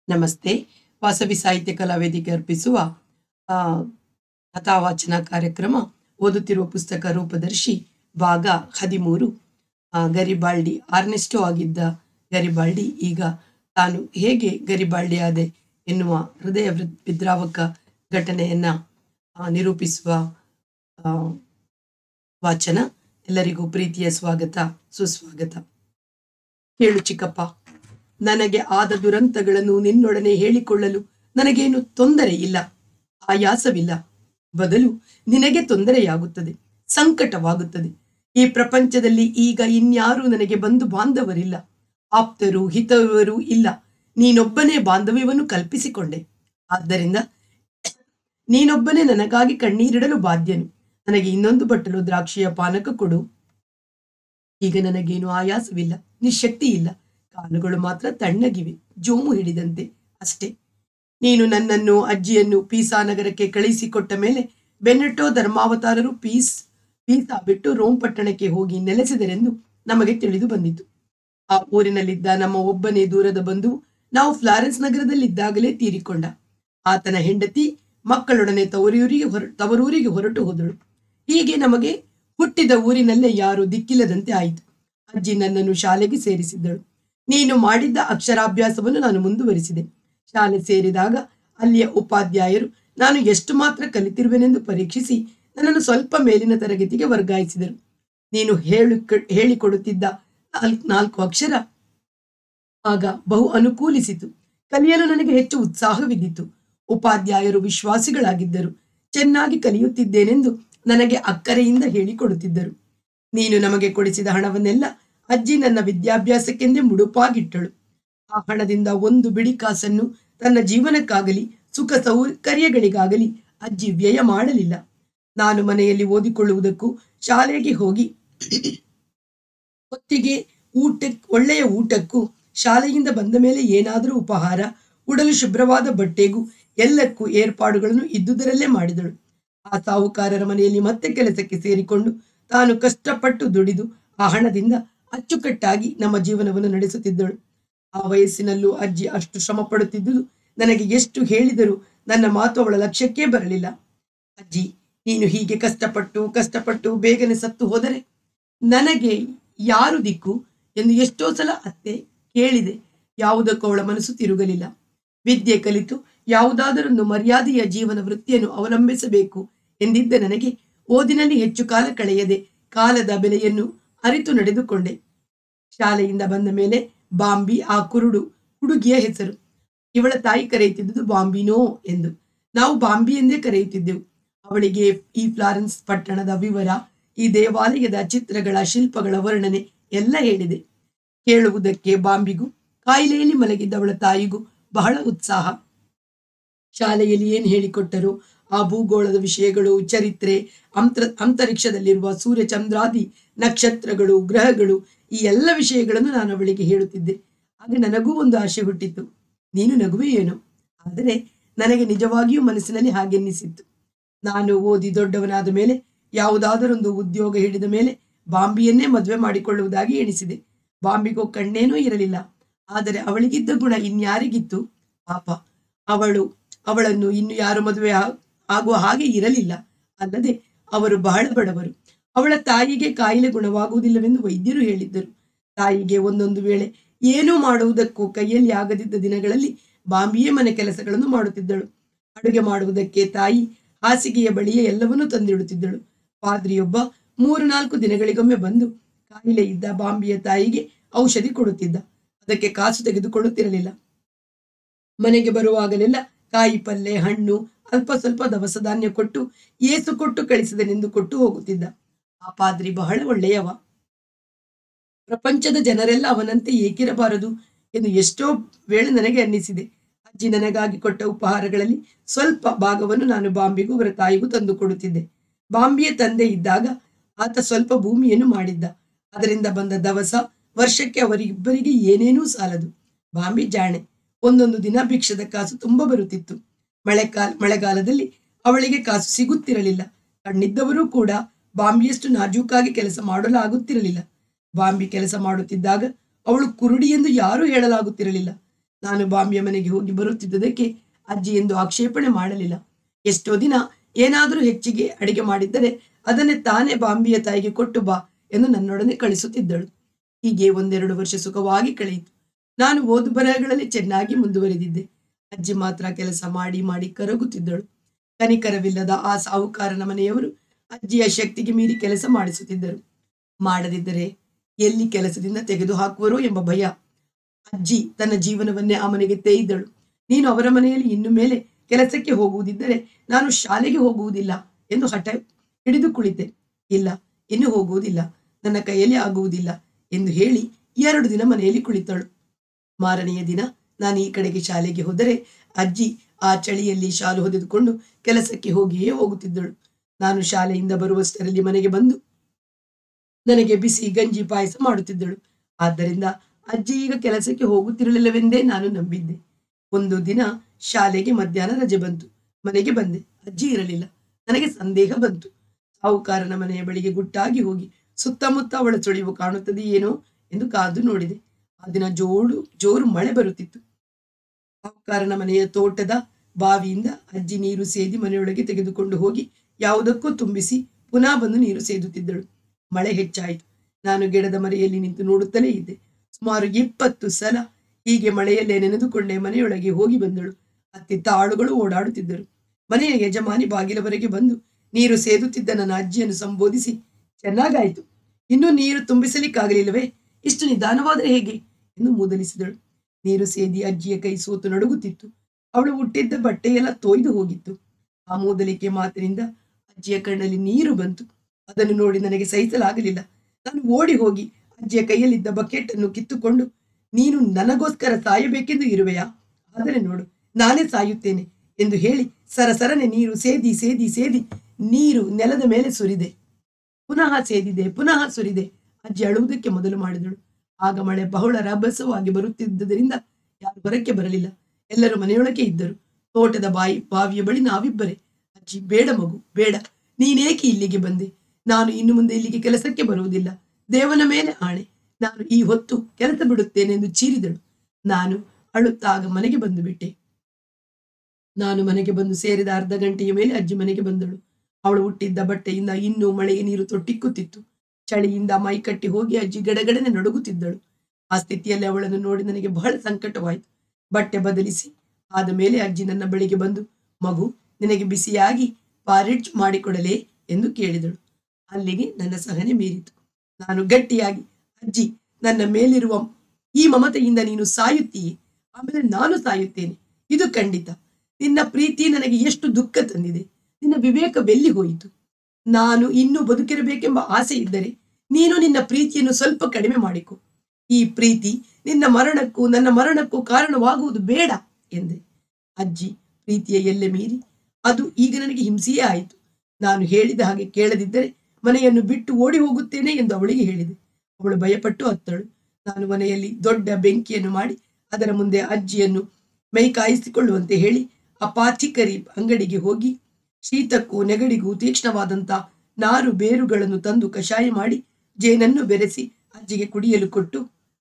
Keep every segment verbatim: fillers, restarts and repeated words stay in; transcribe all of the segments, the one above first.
ನಮಸ್ತೆ. ವಾಸವಿ ಸಾಹಿತ್ಯ ಕಲಾ ವೇದಿಕೆ ಅರ್ಪಿಸುವ ಆ, ಕಥಾವಾಚನ ಕಾರ್ಯಕ್ರಮ ಓದುತ್ತಿರುವ ಪುಸ್ತಕ ರೂಪದರ್ಶಿ ಭಾಗ ಹದಿಮೂರು. ಆ, ಗರಿಬಾಲ್ಡಿ ಆರ್ನೆಸ್ಟೋ ಆಗಿದ್ದ ಗರಿಬಾಲ್ಡಿ ಈಗ ತಾನು ಹೇಗೆ ಗರಿಬಾಲ್ಡಿ ಆದೆ ಎನ್ನುವ ಹೃದಯ ವೃ- ವಿದ್ರಾವಕ ಘಟನೆಯನ್ನ ಆ, ನಿರೂಪಿಸುವ ಆ, ವಾಚನ. ಎಲ್ಲರಿಗೂ ಪ್ರೀತಿಯ ಸ್ವಾಗತ, ಸುಸ್ವಾಗತ. ಕೇಳು ಚಿಕ್ಕಪ್ಪ, ನನಗೆ ಆದ ದುರಂತಗಳನ್ನು ನಿನ್ನೊಡನೆ ಹೇಳಿಕೊಳ್ಳಲು ನನಗೇನು ತೊಂದರೆ ಇಲ್ಲ, ಆಯಾಸವಿಲ್ಲ. ಬದಲು ನಿನಗೆ ತೊಂದರೆಯಾಗುತ್ತದೆ, ಸಂಕಟವಾಗುತ್ತದೆ. ಈ ಪ್ರಪಂಚದಲ್ಲಿ ಈಗ ಇನ್ಯಾರೂ ನನಗೆ ಬಂಧು ಬಾಂಧವರಿಲ್ಲ, ಆಪ್ತರು ಹಿತವರು ಇಲ್ಲ. ನೀನೊಬ್ಬನೇ ಬಾಂಧವ್ಯವನ್ನು ಕಲ್ಪಿಸಿಕೊಂಡೆ. ಆದ್ದರಿಂದ ನೀನೊಬ್ಬನೇ ನನಗಾಗಿ ಕಣ್ಣೀರಿಡಲು ಬಾಧ್ಯನು. ನನಗೆ ಇನ್ನೊಂದು ಬಟ್ಟಲು ದ್ರಾಕ್ಷಿಯ ಪಾನಕ ಕೊಡು. ಈಗ ನನಗೇನು ಆಯಾಸವಿಲ್ಲ, ನಿಶಕ್ತಿ ಇಲ್ಲ. ಕಾಲುಗಳು ಮಾತ್ರ ತಣ್ಣಗಿವೆ, ಜೋಮು ಹಿಡಿದಂತೆ ಅಷ್ಟೇ. ನೀನು ನನ್ನನ್ನು ಅಜ್ಜಿಯನ್ನು ಪೀಸಾ ನಗರಕ್ಕೆ ಕಳಿಸಿಕೊಟ್ಟ ಮೇಲೆ ಬೆನ್ನಟ್ಟೋ ಧರ್ಮಾವತಾರರು ಪೀಸ್ ಪೀಸಾ ಬಿಟ್ಟು ರೋಮ್ ಪಟ್ಟಣಕ್ಕೆ ಹೋಗಿ ನೆಲೆಸಿದರೆಂದು ನಮಗೆ ತಿಳಿದು ಬಂದಿತು. ಆ ಊರಿನಲ್ಲಿದ್ದ ನಮ್ಮ ಒಬ್ಬನೇ ದೂರದ ಬಂಧು ನಾವು ಫ್ಲಾರೆನ್ಸ್ ನಗರದಲ್ಲಿದ್ದಾಗಲೇ ತೀರಿಕೊಂಡ. ಆತನ ಹೆಂಡತಿ ಮಕ್ಕಳೊಡನೆ ತವರೂರಿಗೆ ಹೊರ ತವರೂರಿಗೆ ಹೊರಟು ಹೋದಳು. ಹೀಗೆ ನಮಗೆ ಹುಟ್ಟಿದ ಊರಿನಲ್ಲೇ ಯಾರು ದಿಕ್ಕಿಲ್ಲದಂತೆ ಆಯಿತು. ಅಜ್ಜಿ ನನ್ನನ್ನು ಶಾಲೆಗೆ ಸೇರಿಸಿದ್ದಳು. ನೀನು ಮಾಡಿದ್ದ ಅಕ್ಷರಾಭ್ಯಾಸವನ್ನು ನಾನು ಮುಂದುವರಿಸಿದೆ. ಶಾಲೆ ಸೇರಿದಾಗ ಅಲ್ಲಿಯ ಉಪಾಧ್ಯಾಯರು ನಾನು ಎಷ್ಟು ಮಾತ್ರ ಕಲಿತಿರುವೆನೆಂದು ಪರೀಕ್ಷಿಸಿ ನನ್ನನ್ನು ಸ್ವಲ್ಪ ಮೇಲಿನ ತರಗತಿಗೆ ವರ್ಗಾಯಿಸಿದರು. ನೀನು ಹೇಳು ಹೇಳಿಕೊಡುತ್ತಿದ್ದ ನಾಲ್ಕು ನಾಲ್ಕು ಅಕ್ಷರ ಆಗ ಬಹು ಅನುಕೂಲಿಸಿತು. ಕಲಿಯಲು ನನಗೆ ಹೆಚ್ಚು ಉತ್ಸಾಹವಿದ್ದಿತು. ಉಪಾಧ್ಯಾಯರು ವಿಶ್ವಾಸಿಗಳಾಗಿದ್ದರು. ಚೆನ್ನಾಗಿ ಕಲಿಯುತ್ತಿದ್ದೇನೆಂದು ನನಗೆ ಅಕ್ಕರೆಯಿಂದ ಹೇಳಿಕೊಡುತ್ತಿದ್ದರು. ನೀನು ನಮಗೆ ಕೊಡಿಸಿದ ಹಣವನ್ನೆಲ್ಲ ಅಜ್ಜಿ ನನ್ನ ವಿದ್ಯಾಭ್ಯಾಸಕ್ಕೆಂದೇ ಮುಡುಪಾಗಿಟ್ಟಳು. ಆ ಹಣದಿಂದ ಒಂದು ಬಿಡಿ ಕಾಸನ್ನು ತನ್ನ ಜೀವನಕ್ಕಾಗಲಿ ಸುಖ ಸೌಕರ್ಯಗಳಿಗಾಗಲಿ ಅಜ್ಜಿ ವ್ಯಯ ಮಾಡಲಿಲ್ಲ. ನಾನು ಮನೆಯಲ್ಲಿ ಓದಿಕೊಳ್ಳುವುದಕ್ಕೂ ಶಾಲೆಗೆ ಹೋಗಿ ಹೊತ್ತಿಗೆ ಊಟ ಒಳ್ಳೆಯ ಊಟಕ್ಕೂ ಶಾಲೆಯಿಂದ ಬಂದ ಮೇಲೆ ಏನಾದರೂ ಉಪಹಾರ, ಉಡಲು ಶುಭ್ರವಾದ ಬಟ್ಟೆಗೂ ಎಲ್ಲಕ್ಕೂ ಏರ್ಪಾಡುಗಳನ್ನು ಇದ್ದುದರಲ್ಲೇ ಮಾಡಿದಳು. ಆ ಸಾಹುಕಾರರ ಮನೆಯಲ್ಲಿ ಮತ್ತೆ ಕೆಲಸಕ್ಕೆ ಸೇರಿಕೊಂಡು ತಾನು ಕಷ್ಟಪಟ್ಟು ದುಡಿದು ಆ ಹಣದಿಂದ ಅಚ್ಚುಕಟ್ಟಾಗಿ ನಮ್ಮ ಜೀವನವನ್ನು ನಡೆಸುತ್ತಿದ್ದಳು. ಆ ವಯಸ್ಸಿನಲ್ಲೂ ಅಜ್ಜಿ ಅಷ್ಟು ಶ್ರಮ ಪಡುತ್ತಿದ್ದುದು ನನಗೆ ಎಷ್ಟು ಹೇಳಿದರೂ ನನ್ನ ಮಾತು ಅವಳ ಲಕ್ಷ್ಯಕ್ಕೇ ಬರಲಿಲ್ಲ. ಅಜ್ಜಿ, ನೀನು ಹೀಗೆ ಕಷ್ಟಪಟ್ಟು ಕಷ್ಟಪಟ್ಟು ಬೇಗನೆ ಸತ್ತು ಹೋದರೆ ನನಗೆ ಯಾರು ದಿಕ್ಕು ಎಂದು ಎಷ್ಟೋ ಸಲ ಅತ್ತೆ ಕೇಳಿದೆ. ಯಾವುದಕ್ಕೂ ಅವಳ ಮನಸ್ಸು ತಿರುಗಲಿಲ್ಲ. ವಿದ್ಯೆ ಕಲಿತು ಯಾವುದಾದರೊಂದು ಮರ್ಯಾದೆಯ ಜೀವನ ವೃತ್ತಿಯನ್ನು ಅವಲಂಬಿಸಬೇಕು ಎಂದಿದ್ದ ನನಗೆ ಓದಿನಲ್ಲಿ ಹೆಚ್ಚು ಕಾಲ ಕಳೆಯದೆ ಕಾಲದ ಬೆಲೆಯನ್ನು ಅರಿತು ನಡೆದುಕೊಂಡೆ. ಶಾಲೆಯಿಂದ ಬಂದ ಮೇಲೆ ಬಾಂಬಿ ಆ ಕುರುಡು ಹುಡುಗಿಯ ಹೆಸರು. ಇವಳ ತಾಯಿ ಕರೆಯುತ್ತಿದ್ದುದು ಬಾಂಬಿನೋ ಎಂದು. ನಾವು ಬಾಂಬಿ ಎಂದೇ ಕರೆಯುತ್ತಿದ್ದೆವು. ಅವಳಿಗೆ ಈ ಫ್ಲಾರೆನ್ಸ್ ಪಟ್ಟಣದ ವಿವರ, ಈ ದೇವಾಲಯದ ಚಿತ್ರಗಳ ಶಿಲ್ಪಗಳ ವರ್ಣನೆ ಎಲ್ಲ ಹೇಳಿದೆ. ಕೇಳುವುದಕ್ಕೆ ಬಾಂಬಿಗೂ ಕಾಯಿಲೆಯಲ್ಲಿ ಮಲಗಿದ್ದ ಅವಳ ತಾಯಿಗೂ ಬಹಳ ಉತ್ಸಾಹ. ಶಾಲೆಯಲ್ಲಿ ಏನು ಹೇಳಿಕೊಟ್ಟರು ಆ ಭೂಗೋಳದ ವಿಷಯಗಳು, ಚರಿತ್ರೆ, ಅಂತರ ಅಂತರಿಕ್ಷದಲ್ಲಿರುವ ಸೂರ್ಯ ಚಂದ್ರಾದಿ ನಕ್ಷತ್ರಗಳು, ಗ್ರಹಗಳು, ಈ ಎಲ್ಲ ವಿಷಯಗಳನ್ನು ನಾನು ಅವಳಿಗೆ ಹೇಳುತ್ತಿದ್ದೆ. ಆಗ ನನಗೂ ಒಂದು ಆಶೆ ಹುಟ್ಟಿತ್ತು. ನೀನು ನಗುವೆಯೇನೋ, ಆದರೆ ನನಗೆ ನಿಜವಾಗಿಯೂ ಮನಸ್ಸಿನಲ್ಲಿ ಹಾಗೆನ್ನಿಸಿತ್ತು. ನಾನು ಓದಿ ದೊಡ್ಡವನಾದ ಮೇಲೆ ಯಾವುದಾದರೊಂದು ಉದ್ಯೋಗ ಹಿಡಿದ ಮೇಲೆ ಬಾಂಬಿಯನ್ನೇ ಮದುವೆ ಮಾಡಿಕೊಳ್ಳುವುದಾಗಿ ಎಣಿಸಿದೆ. ಬಾಂಬಿಗೋ ಕಣ್ಣೇನೂ ಇರಲಿಲ್ಲ. ಆದರೆ ಅವಳಿಗಿದ್ದ ಗುಣ ಇನ್ಯಾರಿಗಿತ್ತು? ಪಾಪ, ಅವಳು ಅವಳನ್ನು ಇನ್ನು ಯಾರು ಮದುವೆ ಆಗುವ ಹಾಗೆ ಇರಲಿಲ್ಲ. ಅಲ್ಲದೆ ಅವರು ಬಹಳ ಬಡವರು. ಅವಳ ತಾಯಿಗೆ ಕಾಯಿಲೆ ಗುಣವಾಗುವುದಿಲ್ಲವೆಂದು ವೈದ್ಯರು ಹೇಳಿದ್ದರು. ತಾಯಿಗೆ ಒಂದೊಂದು ವೇಳೆ ಏನೂ ಮಾಡುವುದಕ್ಕೂ ಕೈಯಲ್ಲಿ ಆಗದಿದ್ದ ದಿನಗಳಲ್ಲಿ ಬಾಂಬಿಯೇ ಮನೆ ಕೆಲಸಗಳನ್ನು ಮಾಡುತ್ತಿದ್ದಳು. ಅಡುಗೆ ಮಾಡುವುದಕ್ಕೆ ತಾಯಿ ಹಾಸಿಗೆಯ ಬಳಿಯೇ ಎಲ್ಲವನ್ನೂ ತಂದಿಡುತ್ತಿದ್ದಳು. ಪಾದ್ರಿಯೊಬ್ಬ ಮೂರು ನಾಲ್ಕು ದಿನಗಳಿಗೊಮ್ಮೆ ಬಂದು ಕಾಯಿಲೆ ಇದ್ದ ಬಾಂಬಿಯ ತಾಯಿಗೆ ಔಷಧಿ ಕೊಡುತ್ತಿದ್ದ. ಅದಕ್ಕೆ ಕಾಸು ತೆಗೆದುಕೊಳ್ಳುತ್ತಿರಲಿಲ್ಲ. ಮನೆಗೆ ಬರುವಾಗಲೆಲ್ಲ ಕಾಯಿ ಪಲ್ಲೆ, ಹಣ್ಣು, ಅಲ್ಪ ಸ್ವಲ್ಪ ದವಸ ಧಾನ್ಯ ಕೊಟ್ಟು ಏಸು ಕೊಟ್ಟು ಕಳಿಸಿದನೆಂದು ಕೊಟ್ಟು ಹೋಗುತ್ತಿದ್ದ. ಆ ಪಾದ್ರಿ ಬಹಳ ಒಳ್ಳೆಯವ. ಪ್ರಪಂಚದ ಜನರೆಲ್ಲ ಅವನಂತೆ ಏಕಿರಬಾರದು ಎಂದು ಎಷ್ಟೋ ವೇಳೆ ನನಗೆ ಅನ್ನಿಸಿದೆ. ಅಜ್ಜಿ ನನಗಾಗಿ ಕೊಟ್ಟ ಉಪಹಾರಗಳಲ್ಲಿ ಸ್ವಲ್ಪ ಭಾಗವನ್ನು ನಾನು ಬಾಂಬಿಗೂ ಅವರ ತಾಯಿಗೂ ತಂದು ಕೊಡುತ್ತಿದ್ದೆ. ಬಾಂಬಿಯ ತಂದೆ ಇದ್ದಾಗ ಆತ ಸ್ವಲ್ಪ ಭೂಮಿಯನ್ನು ಮಾಡಿದ್ದ. ಅದರಿಂದ ಬಂದ ದವಸ ವರ್ಷಕ್ಕೆ ಅವರಿಬ್ಬರಿಗೆ ಏನೇನೂ ಸಾಲದು. ಬಾಂಬಿ ಜಾಣೆ. ಒಂದೊಂದು ದಿನ ಭಿಕ್ಷದ ಕಾಸು ತುಂಬ ಬರುತ್ತಿತ್ತು. ಮಳೆಕಾಲ ಮಳೆಗಾಲದಲ್ಲಿ ಅವಳಿಗೆ ಕಾಸು ಸಿಗುತ್ತಿರಲಿಲ್ಲ. ಕಣ್ಣಿದ್ದವರೂ ಕೂಡ ಬಾಂಬಿಯಷ್ಟು ನಾಜೂಕಾಗಿ ಕೆಲಸ ಮಾಡಲು ಆಗುತ್ತಿರಲಿಲ್ಲ. ಬಾಂಬಿ ಕೆಲಸ ಮಾಡುತ್ತಿದ್ದಾಗ ಅವಳು ಕುರುಡಿ ಎಂದು ಯಾರೂ ಹೇಳಲಾಗುತ್ತಿರಲಿಲ್ಲ. ನಾನು ಬಾಂಬಿಯ ಮನೆಗೆ ಹೋಗಿ ಬರುತ್ತಿದ್ದುದಕ್ಕೆ ಅಜ್ಜಿ ಎಂದು ಆಕ್ಷೇಪಣೆ ಮಾಡಲಿಲ್ಲ. ಎಷ್ಟೋ ದಿನ ಏನಾದರೂ ಹೆಚ್ಚಿಗೆ ಅಡಿಗೆ ಮಾಡಿದ್ದರೆ ಅದನ್ನೇ ತಾನೇ ಬಾಂಬಿಯ ತಾಯಿಗೆ ಕೊಟ್ಟು ಬಾ ಎಂದು ನನ್ನೊಡನೆ ಕಳಿಸುತ್ತಿದ್ದಳು. ಹೀಗೆ ಒಂದೆರಡು ವರ್ಷ ಸುಖವಾಗಿ ಕಳೆಯಿತು. ನಾನು ಓದು ಬರಹಗಳಲ್ಲಿ ಚೆನ್ನಾಗಿ ಮುಂದುವರೆದಿದ್ದೆ. ಅಜ್ಜಿ ಮಾತ್ರ ಕೆಲಸ ಮಾಡಿ ಮಾಡಿ ಕರಗುತ್ತಿದ್ದಳು. ಕನಿಕರವಿಲ್ಲದ ಆ ಸಾಹುಕಾರನ ಮನೆಯವರು ಅಜ್ಜಿಯ ಶಕ್ತಿಗೆ ಮೀರಿ ಕೆಲಸ ಮಾಡಿಸುತ್ತಿದ್ದರು. ಮಾಡದಿದ್ದರೆ ಎಲ್ಲಿ ಕೆಲಸದಿಂದ ತೆಗೆದು ಹಾಕುವರೋ ಎಂಬ ಭಯ. ಅಜ್ಜಿ ತನ್ನ ಜೀವನವನ್ನೇ ಆ ಮನೆಗೆ ತೇಯಿದ್ದಳು. ನೀನು ಅವರ ಮನೆಯಲ್ಲಿ ಇನ್ನು ಮೇಲೆ ಕೆಲಸಕ್ಕೆ ಹೋಗುವುದಿದ್ದರೆ ನಾನು ಶಾಲೆಗೆ ಹೋಗುವುದಿಲ್ಲ ಎಂದು ಹಠ ಹಿಡಿದು ಕುಳಿತೆ. ಇಲ್ಲ, ಇನ್ನು ಹೋಗುವುದಿಲ್ಲ, ನನ್ನ ಕೈಯಲ್ಲಿ ಆಗುವುದಿಲ್ಲ ಎಂದು ಹೇಳಿ ಎರಡು ದಿನ ಮನೆಯಲ್ಲಿ ಕುಳಿತಳು. ಮಾರನೆಯ ದಿನ ನಾನು ಈ ಕಡೆಗೆ ಶಾಲೆಗೆ ಹೋದರೆ ಅಜ್ಜಿ ಆ ಚಳಿಯಲ್ಲಿ ಶಾಲು ಹೊದೆದುಕೊಂಡು ಕೆಲಸಕ್ಕೆ ಹೋಗಿಯೇ ಹೋಗುತ್ತಿದ್ದಳು. ನಾನು ಶಾಲೆಯಿಂದ ಬರುವಷ್ಟರಲ್ಲಿ ಮನೆಗೆ ಬಂದು ನನಗೆ ಬಿಸಿ ಗಂಜಿ ಪಾಯಸ ಮಾಡುತ್ತಿದ್ದಳು. ಆದ್ದರಿಂದ ಅಜ್ಜಿ ಈಗ ಕೆಲಸಕ್ಕೆ ಹೋಗುತ್ತಿರಲಿಲ್ಲವೆಂದೇ ನಾನು ನಂಬಿದ್ದೆ. ಒಂದು ದಿನ ಶಾಲೆಗೆ ಮಧ್ಯಾಹ್ನ ರಜೆ ಬಂತು. ಮನೆಗೆ ಬಂದೆ. ಅಜ್ಜಿ ಇರಲಿಲ್ಲ. ನನಗೆ ಸಂದೇಹ ಬಂತು. ಸಾಹುಕಾರನ ಮನೆಯ ಬಳಿಗೆ ಗುಟ್ಟಾಗಿ ಹೋಗಿ ಸುತ್ತಮುತ್ತ ಅವಳ ಸುಳಿವು ಕಾಣುತ್ತದೆಯೇನೋ ಎಂದು ಕಾದು ನೋಡಿದೆ. ಆ ದಿನ ಜೋಡು ಜೋರು ಮಳೆ ಬರುತ್ತಿತ್ತು. ಸಾಹುಕಾರನ ಮನೆಯ ತೋಟದ ಬಾವಿಯಿಂದ ಅಜ್ಜಿ ನೀರು ಸೇದಿ ಮನೆಯೊಳಗೆ ತೆಗೆದುಕೊಂಡು ಹೋಗಿ ಯಾವುದಕ್ಕೂ ತುಂಬಿಸಿ ಪುನಃ ಬಂದು ನೀರು ಸೇದುತ್ತಿದ್ದಳು. ಮಳೆ ಹೆಚ್ಚಾಯಿತು. ನಾನು ಗಿಡದ ಮರೆಯಲ್ಲಿ ನಿಂತು ನೋಡುತ್ತಲೇ ಇದ್ದೆ. ಸುಮಾರು ಇಪ್ಪತ್ತು ಸಲ ಹೀಗೆ ಮಳೆಯಲ್ಲೇ ನೆನೆದುಕೊಂಡೇ ಮನೆಯೊಳಗೆ ಹೋಗಿ ಬಂದಳು. ಅತ್ತಿತ್ತ ಆಳುಗಳು ಓಡಾಡುತ್ತಿದ್ದರು. ಮನೆಯ ಯಜಮಾನಿ ಬಾಗಿಲವರೆಗೆ ಬಂದು ನೀರು ಸೇದುತ್ತಿದ್ದ ನನ್ನ ಅಜ್ಜಿಯನ್ನು ಸಂಬೋಧಿಸಿ, ಚೆನ್ನಾಗಾಯಿತು, ಇನ್ನೂ ನೀರು ತುಂಬಿಸಲಿಕ್ಕಾಗಲಿಲ್ಲವೇ? ಇಷ್ಟು ನಿಧಾನವಾದರೆ ಹೇಗೆ ಎಂದು ಮೂದಲಿಸಿದಳು. ನೀರು ಸೇದಿ ಅಜ್ಜಿಯ ಕೈ ಸೋತು ನಡುಗುತ್ತಿತ್ತು. ಅವಳು ಹುಟ್ಟಿದ್ದ ಬಟ್ಟೆಯೆಲ್ಲ ತೊಯ್ದು ಹೋಗಿತ್ತು. ಆ ಮೂದಲಿಕೆ ಮಾತಿನಿಂದ ಅಜ್ಜಿಯ ಕಣ್ಣಲ್ಲಿ ನೀರು ಬಂತು. ಅದನ್ನು ನೋಡಿ ನನಗೆ ಸಹಿಸಲಾಗಲಿಲ್ಲ. ನಾನು ಓಡಿ ಹೋಗಿ ಅಜ್ಜಿಯ ಕೈಯಲ್ಲಿದ್ದ ಬಕೆಟ್ ಅನ್ನು ಕಿತ್ತುಕೊಂಡು, ನೀನು ನನಗೋಸ್ಕರ ಸಾಯಬೇಕೆಂದು ಇರುವೆಯಾ? ಆದರೆ ನೋಡು, ನಾನೇ ಸಾಯುತ್ತೇನೆ ಎಂದು ಹೇಳಿ ಸರಸರನೆ ನೀರು ಸೇದಿ ಸೇದಿ ಸೇದಿ ನೀರು ನೆಲದ ಮೇಲೆ ಸುರಿದೆ. ಪುನಃ ಸೇದಿದೆ, ಪುನಃ ಸುರಿದೆ. ಅಜ್ಜಿ ಅಳುವುದಕ್ಕೆ ಮೊದಲು ಮಾಡಿದಳು. ಆಗ ಮಳೆ ಬಹಳ ರಭಸವಾಗಿ ಬರುತ್ತಿದ್ದುದರಿಂದ ಯಾರು ಹೊರಕ್ಕೆ ಬರಲಿಲ್ಲ. ಎಲ್ಲರೂ ಮನೆಯೊಳಗೆ ಇದ್ದರು. ತೋಟದ ಬಾಯಿ ಬಾವಿಯ ಬಳಿ ನಾವಿಬ್ಬರೇ. ಅಜ್ಜಿ, ಬೇಡ ಮಗು, ಬೇಡ, ನೀನೇಕೆ ಇಲ್ಲಿಗೆ ಬಂದೆ? ನಾನು ಇನ್ನು ಮುಂದೆ ಇಲ್ಲಿಗೆ ಕೆಲಸಕ್ಕೆ ಬರುವುದಿಲ್ಲ. ದೇವನ ಮೇಲೆ ಆಣೆ, ನಾನು ಈ ಹೊತ್ತು ಕೆಲಸ ಬಿಡುತ್ತೇನೆ ಎಂದು ಚೀರಿದಳು. ನಾನು ಅಳುತ್ತಾಗ ಮನೆಗೆ ಬಂದು ಬಿಟ್ಟೆ. ನಾನು ಮನೆಗೆ ಬಂದು ಸೇರಿದ ಅರ್ಧ ಗಂಟೆಯ ಮೇಲೆ ಅಜ್ಜಿ ಮನೆಗೆ ಬಂದಳು. ಅವಳು ಹುಟ್ಟಿದ್ದ ಬಟ್ಟೆಯಿಂದ ಇನ್ನೂ ಮಳೆಯ ನೀರು ತೊಟ್ಟಿಕ್ಕುತ್ತಿತ್ತು. ಚಳಿಯಿಂದ ಮೈ ಕಟ್ಟಿ ಹೋಗಿ ಅಜ್ಜಿ ಗಡಗಡನೆ ನಡುಗುತ್ತಿದ್ದಳು. ಆ ಸ್ಥಿತಿಯಲ್ಲಿ ಅವಳನ್ನು ನೋಡಿ ನನಗೆ ಬಹಳ ಸಂಕಟವಾಯಿತು. ಬಟ್ಟೆ ಬದಲಿಸಿ ಆದ ಮೇಲೆ ಅಜ್ಜಿ ನನ್ನ ಬಳಿಗೆ ಬಂದು, ಮಗು, ನಿನಗೆ ಬಿಸಿಯಾಗಿ ಪಾರಿಡ್ಜ್ ಮಾಡಿಕೊಡಲೇ ಎಂದು ಕೇಳಿದಳು. ಅಲ್ಲಿಗೆ ನನ್ನ ಸಹನೆ ಮೀರಿತು. ನಾನು ಗಟ್ಟಿಯಾಗಿ, ಅಜ್ಜಿ, ನನ್ನ ಮೇಲಿರುವ ಈ ಮಮತೆಯಿಂದ ನೀನು ಸಾಯುತ್ತೀಯೇ, ಆಮೇಲೆ ನಾನು ಸಾಯುತ್ತೇನೆ, ಇದು ಖಂಡಿತ. ನಿನ್ನ ಪ್ರೀತಿ ನನಗೆ ಎಷ್ಟು ದುಃಖ ತಂದಿದೆ. ನಿನ್ನ ವಿವೇಕವೆಲ್ಲಿ ಹೋಯಿತು? ನಾನು ಇನ್ನೂ ಬದುಕಿರಬೇಕೆಂಬ ಆಸೆ ಇದ್ದರೆ ನೀನು ನಿನ್ನ ಪ್ರೀತಿಯನ್ನು ಸ್ವಲ್ಪ ಕಡಿಮೆ ಮಾಡಿಕೊ. ಈ ಪ್ರೀತಿ ನಿನ್ನ ಮರಣಕ್ಕೂ ನನ್ನ ಮರಣಕ್ಕೂ ಕಾರಣವಾಗುವುದು ಬೇಡ ಎಂದೆ. ಅಜ್ಜಿ ಪ್ರೀತಿಯ ಎಲ್ಲೆ ಮೀರಿ ಅದು ಈಗ ನನಗೆ ಹಿಂಸೆಯೇ ಆಯಿತು. ನಾನು ಹೇಳಿದ ಹಾಗೆ ಕೇಳದಿದ್ದರೆ ಮನೆಯನ್ನು ಬಿಟ್ಟು ಓಡಿ ಹೋಗುತ್ತೇನೆ ಎಂದು ಅವಳಿಗೆ ಹೇಳಿದೆ. ಅವಳು ಭಯಪಟ್ಟು ಅತ್ತಳು. ನಾನು ಮನೆಯಲ್ಲಿ ದೊಡ್ಡ ಬೆಂಕಿಯನ್ನು ಮಾಡಿ ಅದರ ಮುಂದೆ ಅಜ್ಜಿಯನ್ನು ಮೈ ಕಾಯಿಸಿಕೊಳ್ಳುವಂತೆ ಹೇಳಿ ಅಪಾಥಿಕರಿ ಅಂಗಡಿಗೆ ಹೋಗಿ ಶೀತಕ್ಕೂ ನೆಗಡಿಗೂ ತೀಕ್ಷ್ಣವಾದಂಥ ನಾರು ಬೇರುಗಳನ್ನು ತಂದು ಕಷಾಯ ಮಾಡಿ ಜೇನನ್ನು ಬೆರೆಸಿ ಅಜ್ಜಿಗೆ ಕುಡಿಯಲು ಕೊಟ್ಟು,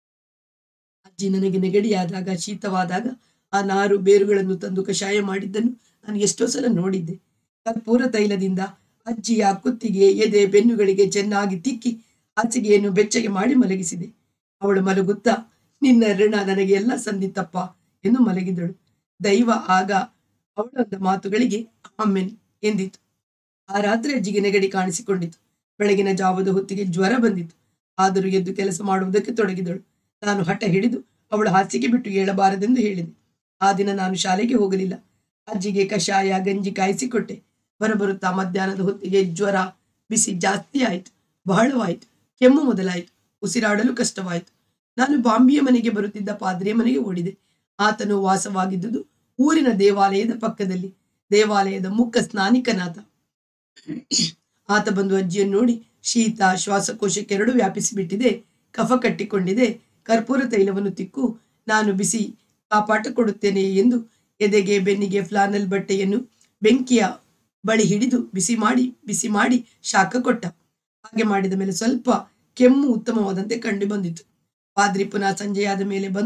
ಅಜ್ಜಿ ನನಗೆ ನೆಗಡಿಯಾದಾಗ ಶೀತವಾದಾಗ ಆ ನಾರು ಬೇರುಗಳನ್ನು ತಂದು ಕಷಾಯ ಮಾಡಿದ್ದನ್ನು ನಾನು ಎಷ್ಟೋ ಸಲ ನೋಡಿದ್ದೆ. ಕರ್ಪೂರ ತೈಲದಿಂದ ಅಜ್ಜಿಯ ಕುತ್ತಿಗೆ, ಎದೆ, ಬೆನ್ನುಗಳಿಗೆ ಚೆನ್ನಾಗಿ ತಿಕ್ಕಿ ಹಾಸಿಗೆಯನ್ನು ಬೆಚ್ಚಗೆ ಮಾಡಿ ಮಲಗಿಸಿದೆ. ಅವಳು ಮಲಗುತ್ತಾ, ನಿನ್ನ ಋಣ ನನಗೆ ಎಲ್ಲ ಸಂದಿತ್ತಪ್ಪ ಎಂದು ಮಲಗಿದಳು. ದೈವ ಆಗ ಅವಳ ಮಾತುಗಳಿಗೆ ಆಮೆನ್ ಎಂದಿತು. ಆ ರಾತ್ರಿ ಅಜ್ಜಿಗೆ ನೆಗಡಿ ಕಾಣಿಸಿಕೊಂಡಿತು. ಬೆಳಗಿನ ಜಾವದ ಹೊತ್ತಿಗೆ ಜ್ವರ ಬಂದಿತು. ಆದರೂ ಎದ್ದು ಕೆಲಸ ಮಾಡುವುದಕ್ಕೆ ತೊಡಗಿದಳು. ನಾನು ಹಠ ಹಿಡಿದು ಅವಳು ಹಾಸಿಗೆ ಬಿಟ್ಟು ಏಳಬಾರದೆಂದು ಹೇಳಿದೆ. ಆ ದಿನ ನಾನು ಶಾಲೆಗೆ ಹೋಗಲಿಲ್ಲ. ಅಜ್ಜಿಗೆ ಕಷಾಯ ಗಂಜಿ ಕಾಯಿಸಿಕೊಟ್ಟೆ. ಬರಬರುತ್ತಾ ಮಧ್ಯಾಹ್ನದ ಹೊತ್ತಿಗೆ ಜ್ವರ ಬಿಸಿ ಜಾಸ್ತಿ ಆಯಿತು. ಬಹಳವಾಯಿತು. ಕೆಮ್ಮು ಮೊದಲಾಯಿತು. ಉಸಿರಾಡಲು ಕಷ್ಟವಾಯಿತು. ನಾನು ಬಾಂಬಿಯ ಮನೆಗೆ ಬರುತ್ತಿದ್ದ ಪಾದ್ರಿಯ ಮನೆಗೆ ಓಡಿದೆ. ಆತನು ವಾಸವಾಗಿದ್ದುದು ಊರಿನ ದೇವಾಲಯದ ಪಕ್ಕದಲ್ಲಿ. ದೇವಾಲಯದ ಮುಖ್ಯ ಸ್ನಾನಿಕನಾಥ. ಆತ ಬಂದು ಅಜ್ಜಿಯನ್ನು ನೋಡಿ, ಶೀತ ಶ್ವಾಸಕೋಶಕ್ಕೆರಡು ವ್ಯಾಪಿಸಿಬಿಟ್ಟಿದೆ, ಕಫ ಕಟ್ಟಿಕೊಂಡಿದೆ, ಕರ್ಪೂರ ತೈಲವನ್ನು ತಿಕ್ಕು, ನಾನು ಬಿಸಿ ಕಾಪಾಟ ಕೊಡುತ್ತೇನೆ ಎಂದು ಎದೆಗೆ ಬೆನ್ನಿಗೆ ಫ್ಲಾನಲ್ ಬಟ್ಟೆಯನ್ನು ಬೆಂಕಿಯ ಬಳಿ ಹಿಡಿದು ಬಿಸಿ ಮಾಡಿ ಬಿಸಿ ಮಾಡಿ ಶಾಖ ಕೊಟ್ಟ. ಹಾಗೆ ಮಾಡಿದ ಮೇಲೆ ಸ್ವಲ್ಪ ಕೆಮ್ಮು ಉತ್ತಮವಾದಂತೆ ಕಂಡು ಬಂದಿತು. ಪಾದ್ರಿ ಪುನಃ ಸಂಜೆಯಾದ ಮೇಲೆ ಬಂದು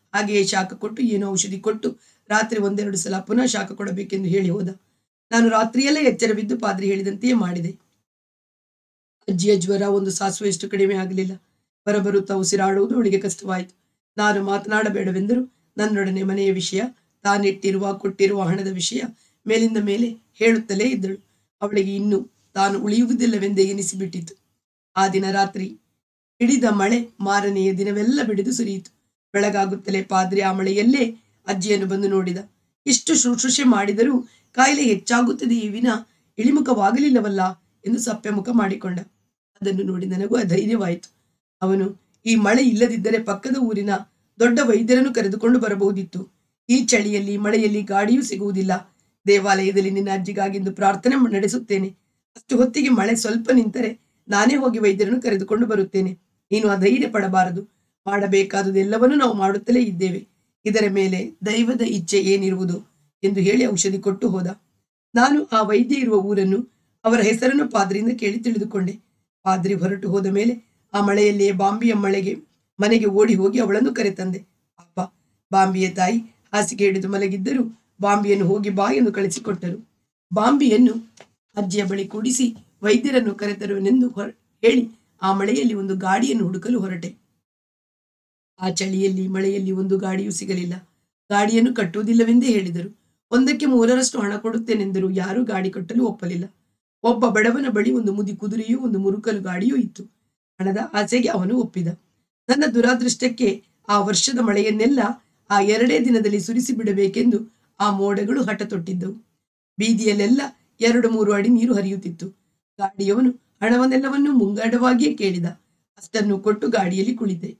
ಹಾಗೆಯೇ ಶಾಖ ಕೊಟ್ಟು ಏನೋ ಔಷಧಿ ಕೊಟ್ಟು ರಾತ್ರಿ ಒಂದೆರಡು ಸಲ ಪುನಃ ಶಾಖ ಕೊಡಬೇಕೆಂದು ಹೇಳಿ ಹೋದ. ನಾನು ರಾತ್ರಿಯೆಲ್ಲ ಎಚ್ಚರವಿದ್ದು ಪಾದ್ರಿ ಹೇಳಿದಂತೆಯೇ ಮಾಡಿದೆ. ಅಜ್ಜಿಯ ಜ್ವರ ಒಂದು ಸಾಸುವೆಯಷ್ಟು ಕಡಿಮೆ ಆಗಲಿಲ್ಲ. ಬರಬರುತ್ತಾ ಉಸಿರಾಡುವುದು ಅವಳಿಗೆ ಕಷ್ಟವಾಯಿತು. ನಾನು ಮಾತನಾಡಬೇಡವೆಂದರೂ ನನ್ನೊಡನೆ ಮನೆಯ ವಿಷಯ, ತಾನಿಟ್ಟಿರುವ ಕೊಟ್ಟಿರುವ ಹಣದ ವಿಷಯ ಮೇಲಿಂದ ಮೇಲೆ ಹೇಳುತ್ತಲೇ ಇದ್ದಳು. ಅವಳಿಗೆ ಇನ್ನು ತಾನು ಉಳಿಯುವುದಿಲ್ಲವೆಂದೇ ಎನಿಸಿಬಿಟ್ಟಿತು. ಆ ದಿನ ರಾತ್ರಿ ಹಿಡಿದ ಮಳೆ ಮಾರನೆಯ ದಿನವೆಲ್ಲ ಬಿಡಿದು ಸುರಿಯಿತು. ಬೆಳಗಾಗುತ್ತಲೇ ಪಾದ್ರಿ ಆ ಮಳೆಯಲ್ಲೇ ಅಜ್ಜಿಯನ್ನು ಬಂದು ನೋಡಿದ. ಇಷ್ಟು ಶುಶ್ರೂಷೆ ಮಾಡಿದರೂ ಕಾಯಿಲೆ ಹೆಚ್ಚಾಗುತ್ತದೆಯೇ ವಿನ ಇಳಿಮುಖವಾಗಲಿಲ್ಲವಲ್ಲ ಎಂದು ಸಪ್ಪೆ ಮುಖ ಮಾಡಿಕೊಂಡ. ಅದನ್ನು ನೋಡಿ ನನಗೂ ಅಧೈರ್ಯವಾಯಿತು. ಅವನು ಈ ಮಳೆ ಇಲ್ಲದಿದ್ದರೆ ಪಕ್ಕದ ಊರಿನ ದೊಡ್ಡ ವೈದ್ಯರನ್ನು ಕರೆದುಕೊಂಡು ಬರಬಹುದಿತ್ತು. ಈ ಚಳಿಯಲ್ಲಿ ಮಳೆಯಲ್ಲಿ ಗಾಡಿಯೂ ಸಿಗುವುದಿಲ್ಲ. ದೇವಾಲಯದಲ್ಲಿ ನಿನ್ನ ಅಜ್ಜಿಗಾಗಿಂದು ಪ್ರಾರ್ಥನೆ ನಡೆಸುತ್ತೇನೆ. ಅಷ್ಟು ಹೊತ್ತಿಗೆ ಮಳೆ ಸ್ವಲ್ಪ ನಿಂತರೆ ನಾನೇ ಹೋಗಿ ವೈದ್ಯರನ್ನು ಕರೆದುಕೊಂಡು ಬರುತ್ತೇನೆ. ನೀನು ಅಧೈರ್ಯ ಪಡಬಾರದು. ಮಾಡಬೇಕಾದುದೆಲ್ಲವನ್ನೂ ನಾವು ಮಾಡುತ್ತಲೇ ಇದ್ದೇವೆ. ಇದರ ಮೇಲೆ ದೈವದ ಇಚ್ಛೆ ಏನಿರುವುದು ಎಂದು ಹೇಳಿ ಔಷಧಿ ಕೊಟ್ಟು ಹೋದ. ನಾನು ಆ ವೈದ್ಯ ಇರುವ ಊರನ್ನು ಅವರ ಹೆಸರನ್ನು ಪಾದ್ರಿಯಿಂದ ಕೇಳಿ ತಿಳಿದುಕೊಂಡೆ. ಪಾದ್ರಿ ಹೊರಟು ಹೋದ ಮೇಲೆ ಆ ಮಳೆಯಲ್ಲಿಯೇ ಬಾಂಬಿಯ ಮಳೆಗೆ ಮನೆಗೆ ಓಡಿ ಹೋಗಿ ಅವಳನ್ನು ಕರೆತಂದೆ. ಪಾಪ, ಬಾಂಬಿಯ ತಾಯಿ ಹಾಸಿಗೆ ಹಿಡಿದು ಮಲಗಿದ್ದರೂ ಬಾಂಬಿಯನ್ನು ಹೋಗಿ ಬಾ ಎಂದು ಕಳಿಸಿಕೊಟ್ಟರು. ಬಾಂಬಿಯನ್ನು ಅಜ್ಜಿಯ ಬಳಿ ಕೂಡಿಸಿ ವೈದ್ಯರನ್ನು ಕರೆತರುವೆನೆಂದು ಹೇಳಿ ಆ ಮಳೆಯಲ್ಲಿ ಒಂದು ಗಾಡಿಯನ್ನು ಹುಡುಕಲು ಹೊರಟೆ. ಆ ಚಳಿಯಲ್ಲಿ ಮಳೆಯಲ್ಲಿ ಒಂದು ಗಾಡಿಯೂ ಸಿಗಲಿಲ್ಲ. ಗಾಡಿಯನ್ನು ಕಟ್ಟುವುದಿಲ್ಲವೆಂದೇ ಹೇಳಿದರು. ಒಂದಕ್ಕೆ ಮೂರರಷ್ಟು ಹಣ ಕೊಡುತ್ತೇನೆಂದರು. ಯಾರೂ ಗಾಡಿ ಕಟ್ಟಲು ಒಪ್ಪಲಿಲ್ಲ. ಒಬ್ಬ ಬಡವನ ಬಳಿ ಒಂದು ಮುದಿ ಕುದುರೆಯೂ ಒಂದು ಮುರುಕಲು ಗಾಡಿಯೂ ಇತ್ತು. ಹಣದ ಆಸೆಗೆ ಅವನು ಒಪ್ಪಿದ. ನನ್ನ ದುರಾದೃಷ್ಟಕ್ಕೆ ಆ ವರ್ಷದ ಮಳೆಯನ್ನೆಲ್ಲ ಆ ಎರಡೇ ದಿನದಲ್ಲಿ ಸುರಿಸಿ ಬಿಡಬೇಕೆಂದು ಆ ಮೋಡಗಳು ಹಠ ತೊಟ್ಟಿದ್ದವು. ಬೀದಿಯಲ್ಲೆಲ್ಲ ಎರಡು ಮೂರು ಅಡಿ ನೀರು ಹರಿಯುತ್ತಿತ್ತು. ಗಾಡಿಯವನು ಹಣವನ್ನೆಲ್ಲವನ್ನೂ ಮುಂಗಡವಾಗಿಯೇ ಕೇಳಿದ. ಅಷ್ಟನ್ನು ಕೊಟ್ಟು ಗಾಡಿಯಲ್ಲಿ ಕುಳಿತೆ.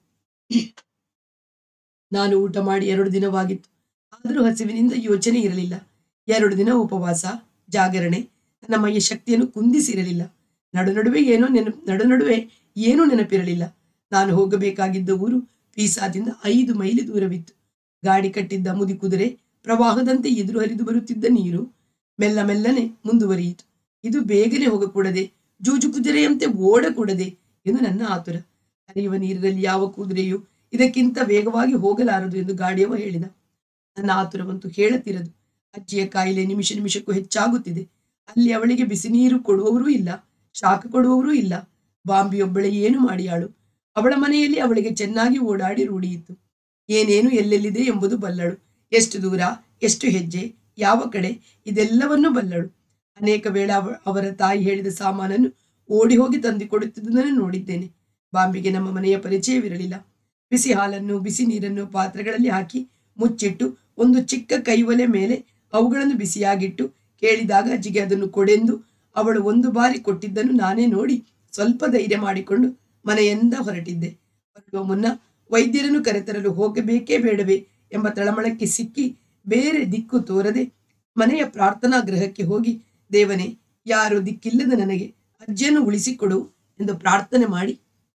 ನಾನು ಊಟ ಮಾಡಿ ಎರಡು ದಿನವಾಗಿತ್ತು. ಆದರೂ ಹಸಿವಿನಿಂದ ಯೋಚನೆ ಇರಲಿಲ್ಲ. ಎರಡು ದಿನ ಉಪವಾಸ ಜಾಗರಣೆ ನನ್ನ ಮೈಯ ಶಕ್ತಿಯನ್ನು ಕುಂದಿಸಿರಲಿಲ್ಲ. ನಡು ನಡುವೆ ಏನೋ ನೆನಪು ನಡು ನಡುವೆ ಏನೂ ನೆನಪಿರಲಿಲ್ಲ. ನಾನು ಹೋಗಬೇಕಾಗಿದ್ದ ಊರು ಪೀಸಾದಿಂದ ಐದು ಮೈಲಿ ದೂರವಿತ್ತು. ಗಾಡಿ ಕಟ್ಟಿದ್ದ ಮುದಿ ಕುದುರೆ ಪ್ರವಾಹದಂತೆ ಎದುರು ಹರಿದು ಬರುತ್ತಿದ್ದ ನೀರು ಮೆಲ್ಲ ಮೆಲ್ಲನೆ ಮುಂದುವರಿಯಿತು. ಇದು ಬೇಗನೆ ಹೋಗಕೂಡದೆ, ಜೂಜು ಕುದುರೆಯಂತೆ ಓಡಕೂಡದೆ ಎಂದು ನನ್ನ ಆತುರ. ಹರಿಯುವ ನೀರಿನಲ್ಲಿ ಯಾವ ಕುದುರೆಯೂ ಇದಕ್ಕಿಂತ ವೇಗವಾಗಿ ಹೋಗಲಾರದು ಎಂದು ಗಾಡಿಯವ ಹೇಳಿದ. ನನ್ನ ಆತುರವಂತೂ ಹೇಳತಿರದು. ಅಜ್ಜಿಯ ಕಾಯಿಲೆ ನಿಮಿಷ ನಿಮಿಷಕ್ಕೂ ಹೆಚ್ಚಾಗುತ್ತಿದೆ. ಅಲ್ಲಿ ಅವಳಿಗೆ ಬಿಸಿ ನೀರು ಕೊಡುವವರೂ ಇಲ್ಲ, ಶಾಖ ಕೊಡುವವರೂ ಇಲ್ಲ. ಬಾಂಬಿಯೊಬ್ಬಳೆ ಏನು ಮಾಡಿಯಾಳು. ಅವಳ ಮನೆಯಲ್ಲಿ ಅವಳಿಗೆ ಚೆನ್ನಾಗಿ ಓಡಾಡಿ ರೂಢಿಯಿತ್ತು. ಏನೇನು ಎಲ್ಲೆಲ್ಲಿದೆ ಎಂಬುದು ಬಲ್ಲಳು. ಎಷ್ಟು ದೂರ, ಎಷ್ಟು ಹೆಜ್ಜೆ, ಯಾವ ಕಡೆ, ಇದೆಲ್ಲವನ್ನೂ ಬಲ್ಲಳು. ಅನೇಕ ವೇಳೆ ಅವ ಅವರ ತಾಯಿ ಹೇಳಿದ ಸಾಮಾನನ್ನು ಓಡಿ ಹೋಗಿ ತಂದುಕೊಡುತ್ತಿದ್ದುದನ್ನು ನೋಡಿದ್ದೇನೆ. ಬಾಂಬಿಗೆ ನಮ್ಮ ಮನೆಯ ಪರಿಚಯವಿರಲಿಲ್ಲ. ಬಿಸಿ ಹಾಲನ್ನು ಬಿಸಿ ನೀರನ್ನು ಪಾತ್ರೆಗಳಲ್ಲಿ ಹಾಕಿ ಮುಚ್ಚಿಟ್ಟು ಒಂದು ಚಿಕ್ಕ ಕೈವಲೆ ಮೇಲೆ ಅವುಗಳನ್ನು ಬಿಸಿಯಾಗಿಟ್ಟು ಕೇಳಿದಾಗ ಅಜ್ಜಿಗೆ ಅದನ್ನು ಕೊಡೆಂದು ಅವಳು ಒಂದು ಬಾರಿ ಕೊಟ್ಟಿದ್ದನ್ನು ನಾನೇ ನೋಡಿ ಸ್ವಲ್ಪ ಧೈರ್ಯ ಮಾಡಿಕೊಂಡು ಮನೆಯಿಂದ ಹೊರಟಿದ್ದೆ. ಹೊರಡುವ ಮುನ್ನ ವೈದ್ಯರನ್ನು ಕರೆತರಲು ಹೋಗಬೇಕೇ ಬೇಡವೇ ಎಂಬ ತಳಮಳಕ್ಕೆ ಸಿಕ್ಕಿ ಬೇರೆ ದಿಕ್ಕು ತೋರದೆ ಮನೆಯ ಪ್ರಾರ್ಥನಾ ಗೃಹಕ್ಕೆ ಹೋಗಿ, ದೇವನೇ, ಯಾರು ದಿಕ್ಕಿಲ್ಲದ ನನಗೆ ಅಜ್ಜಿಯನ್ನು ಉಳಿಸಿಕೊಡು ಎಂದು ಪ್ರಾರ್ಥನೆ ಮಾಡಿ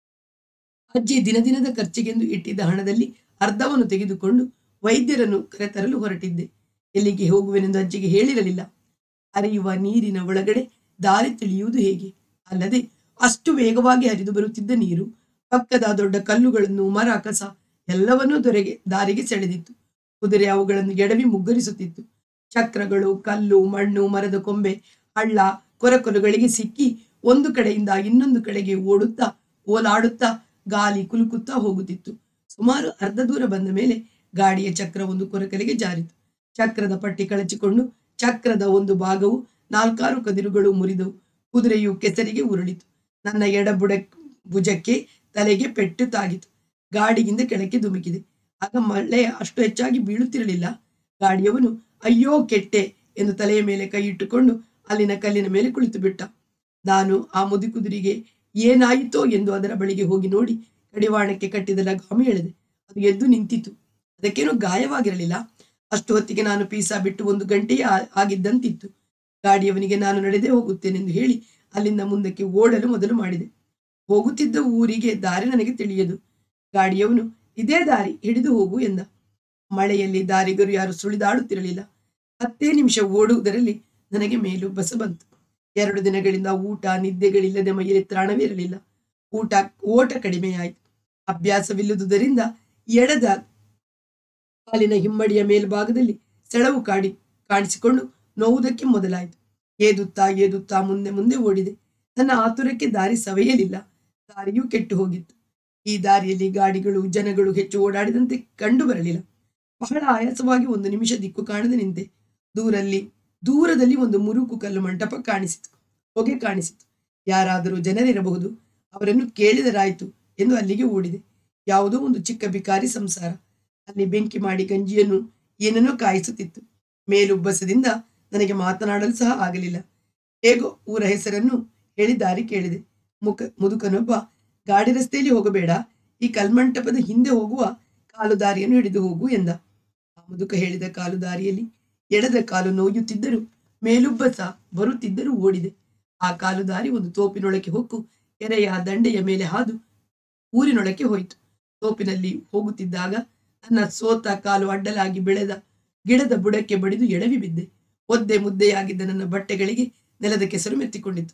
ಅಜ್ಜಿ ದಿನ ದಿನದ ಖರ್ಚಿಗೆಂದು ಇಟ್ಟಿದ್ದ ಹಣದಲ್ಲಿ ಅರ್ಧವನ್ನು ತೆಗೆದುಕೊಂಡು ವೈದ್ಯರನ್ನು ಕರೆತರಲು ಹೊರಟಿದ್ದೆ. ಎಲ್ಲಿಗೆ ಹೋಗುವೆನೆಂದು ಅಜ್ಜಿಗೆ ಹೇಳಿರಲಿಲ್ಲ. ಹರಿಯುವ ನೀರಿನ ಒಳಗಡೆ ದಾರಿ ತಿಳಿಯುವುದು ಹೇಗೆ? ಅಲ್ಲದೆ ಅಷ್ಟು ವೇಗವಾಗಿ ಹರಿದು ಬರುತ್ತಿದ್ದ ನೀರು ಪಕ್ಕದ ದೊಡ್ಡ ಕಲ್ಲುಗಳನ್ನು, ಮರ, ಕಸ ಎಲ್ಲವನ್ನೂ ದೊರೆಗೆ ದಾರಿಗೆ ಸೆಳೆದಿತ್ತು. ಕುದುರೆ ಅವುಗಳನ್ನು ಎಡವಿ ಮುಗ್ಗರಿಸುತ್ತಿತ್ತು. ಚಕ್ರಗಳು, ಕಲ್ಲು, ಮಣ್ಣು, ಮರದ ಕೊಂಬೆ, ಹಳ್ಳ, ಕೊರಕೊಲುಗಳಿಗೆ ಸಿಕ್ಕಿ ಒಂದು ಕಡೆಯಿಂದ ಇನ್ನೊಂದು ಕಡೆಗೆ ಓಡುತ್ತಾ ಓಲಾಡುತ್ತಾ ಗಾಲಿ ಕುಲುಕುತ್ತಾ ಹೋಗುತ್ತಿತ್ತು. ಸುಮಾರು ಅರ್ಧ ದೂರ ಬಂದ ಮೇಲೆ ಗಾಡಿಯ ಚಕ್ರ ಒಂದು ಕೊರಕಲಿಗೆ ಜಾರಿತು. ಚಕ್ರದ ಪಟ್ಟಿ ಕಳಚಿಕೊಂಡು ಚಕ್ರದ ಒಂದು ಭಾಗವು ನಾಲ್ಕಾರು ಕದಿರುಗಳು ಮುರಿದವು. ಕುದುರೆಯು ಕೆಸರಿಗೆ ಉರುಳಿತು. ನನ್ನ ಎಡ ಬುಡ ಭುಜಕ್ಕೆ ತಲೆಗೆ ಪೆಟ್ಟು ತಾಗಿತು. ಗಾಡಿಯಿಂದ ಕೆಳಕ್ಕೆ ಧುಮುಕಿದೆ. ಆಗ ಮಳೆ ಅಷ್ಟು ಹೆಚ್ಚಾಗಿ ಬೀಳುತ್ತಿರಲಿಲ್ಲ. ಗಾಡಿಯವನು ಅಯ್ಯೋ ಕೆಟ್ಟೆ ಎಂದು ತಲೆಯ ಮೇಲೆ ಕೈ ಇಟ್ಟುಕೊಂಡು ಅಲ್ಲಿನ ಕಲ್ಲಿನ ಮೇಲೆ ಕುಳಿತು ಬಿಟ್ಟ. ನಾನು ಆ ಮುದಿ ಕುದುರೆಗೆ ಏನಾಯಿತೋ ಎಂದು ಅದರ ಬಳಿಗೆ ಹೋಗಿ ನೋಡಿ ಕಡಿವಾಣಕ್ಕೆ ಕಟ್ಟಿದ ಲಗಾಮು ಎಳೆದೆ. ಅದು ಎದ್ದು ನಿಂತಿತು. ಅದಕ್ಕೇನು ಗಾಯವಾಗಿರಲಿಲ್ಲ. ಅಷ್ಟು ಹೊತ್ತಿಗೆ ನಾನು ಪೀಸಾ ಬಿಟ್ಟು ಒಂದು ಗಂಟೆಯೇ ಆಗಿದ್ದಂತಿತ್ತು. ಗಾಡಿಯವನಿಗೆ ನಾನು ನಡೆದೇ ಹೋಗುತ್ತೇನೆಂದು ಹೇಳಿ ಅಲ್ಲಿಂದ ಮುಂದಕ್ಕೆ ಓಡಲು ಮೊದಲು ಮಾಡಿದೆ. ಹೋಗುತ್ತಿದ್ದ ಊರಿಗೆ ದಾರಿ ನನಗೆ ತಿಳಿಯದು. ಗಾಡಿಯವನು ಇದೇ ದಾರಿ, ಹಿಡಿದು ಹೋಗು ಎಂದ. ಮಳೆಯಲ್ಲಿ ದಾರಿಗರು ಯಾರು ಸುಳಿದಾಡುತ್ತಿರಲಿಲ್ಲ. ಹತ್ತೇ ನಿಮಿಷ ಓಡುವುದರಲ್ಲಿ ನನಗೆ ಮೇಲು ಬಸ ಬಂತು. ಎರಡು ದಿನಗಳಿಂದ ಊಟ ನಿದ್ದೆಗಳಿಲ್ಲದೆ ಮೈಯಲ್ಲಿ ತ್ರಾಣವೇ ಇರಲಿಲ್ಲ. ಊಟ ಓಟ ಕಡಿಮೆಯಾಯಿತು. ಅಭ್ಯಾಸವಿಲ್ಲದುದರಿಂದ ಎಡದ ಕಾಲಿನ ಹಿಮ್ಮಡಿಯ ಮೇಲ್ಭಾಗದಲ್ಲಿ ಸೆಳವು ಕಾಡಿ ಕಾಣಿಸಿಕೊಂಡು ನೋವುದಕ್ಕೆ ಮೊದಲಾಯಿತು. ಏದುತ್ತಾ ಏದುತ್ತಾ ಮುಂದೆ ಮುಂದೆ ಓಡಿದೆ. ನನ್ನ ಆತುರಕ್ಕೆ ದಾರಿ ಸವೆಯಲಿಲ್ಲ. ದಾರಿಯೂ ಕೆಟ್ಟು ಹೋಗಿತ್ತು. ಈ ದಾರಿಯಲ್ಲಿ ಗಾಡಿಗಳು ಜನಗಳು ಹೆಚ್ಚು ಓಡಾಡಿದಂತೆ ಕಂಡು ಬರಲಿಲ್ಲ. ಬಹಳ ಆಯಾಸವಾಗಿ ಒಂದು ನಿಮಿಷ ದಿಕ್ಕು ಕಾಣದೆ ನಿಂತೆ. ದೂರಲ್ಲಿ ದೂರದಲ್ಲಿ ಒಂದು ಮುರುಕು ಕಲ್ಲು ಮಂಟಪ ಕಾಣಿಸಿತು. ಹೊಗೆ ಕಾಣಿಸಿತು. ಯಾರಾದರೂ ಜನರಿರಬಹುದು, ಅವರನ್ನು ಕೇಳಿದರಾಯಿತು ಎಂದು ಅಲ್ಲಿಗೆ ಓಡಿದೆ. ಯಾವುದೋ ಒಂದು ಚಿಕ್ಕ ಬಿಕಾರಿ ಸಂಸಾರ. ಅಲ್ಲಿ ಬೆಂಕಿ ಮಾಡಿ ಗಂಜಿಯನ್ನು ಏನನ್ನೋ ಕಾಯಿಸುತ್ತಿತ್ತು. ಮೇಲುಬ್ಬಸದಿಂದ ನನಗೆ ಮಾತನಾಡಲು ಸಹ ಆಗಲಿಲ್ಲ. ಹೇಗೋ ಊರ ಹೆಸರನ್ನು ಹೇಳಿ ದಾರಿ ಕೇಳಿದೆ. ಮುಖ ಮುದುಕನೊಬ್ಬ, ಗಾಡಿ ರಸ್ತೆಯಲ್ಲಿ ಹೋಗಬೇಡ, ಈ ಕಲ್ಮಂಟಪದ ಹಿಂದೆ ಹೋಗುವ ಕಾಲು ದಾರಿಯನ್ನು ಹಿಡಿದು ಹೋಗು ಎಂದ. ಆ ಮುದುಕ ಹೇಳಿದ ಕಾಲು ದಾರಿಯಲ್ಲಿ ಎಡದ ಕಾಲು ನೋಯುತ್ತಿದ್ದರೂ ಮೇಲುಬ್ಬಸ ಬರುತ್ತಿದ್ದರೂ ಓಡಿದೆ. ಆ ಕಾಲು ದಾರಿ ಒಂದು ತೋಪಿನೊಳಕ್ಕೆ ಹೊಕ್ಕು ಕೆರೆಯ ದಂಡೆಯ ಮೇಲೆ ಹಾದು ಊರಿನೊಳಕ್ಕೆ ಹೋಯಿತು. ತೋಪಿನಲ್ಲಿ ಹೋಗುತ್ತಿದ್ದಾಗ ನನ್ನ ಸೋತ ಕಾಲು ಅಡ್ಡಲಾಗಿ ಬೆಳೆದ ಗಿಡದ ಬುಡಕ್ಕೆ ಬಡಿದು ಎಡವಿ ಬಿದ್ದೆ. ಒದ್ದೆ ಮುದ್ದೆಯಾಗಿದ್ದ ನನ್ನ ಬಟ್ಟೆಗಳಿಗೆ ನೆಲದ ಕೆಸರು ಮೆತ್ತಿಕೊಂಡಿತು.